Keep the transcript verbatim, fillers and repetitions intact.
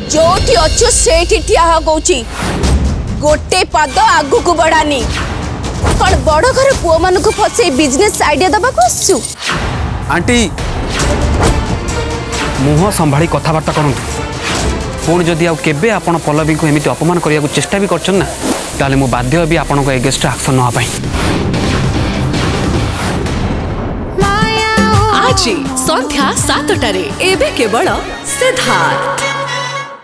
जो अच्छु से ठिया कौची गोटे पाद आगु को बढ़ानी कौन बड़ घर पुओ मान को फसे बिजनेस आइडिया दबा को आसु आंटी मुह संभाली कथबार्ता करूँ पुणी जदि आबे आपण पल्लवी को एमती अपमान करने को चेष्टा भी कर ना ताले मु बाध्य भी आपण को एगेस्ट एक्शन नवा आज संध्या सातटारे एबे केवल सिद्धार्थ।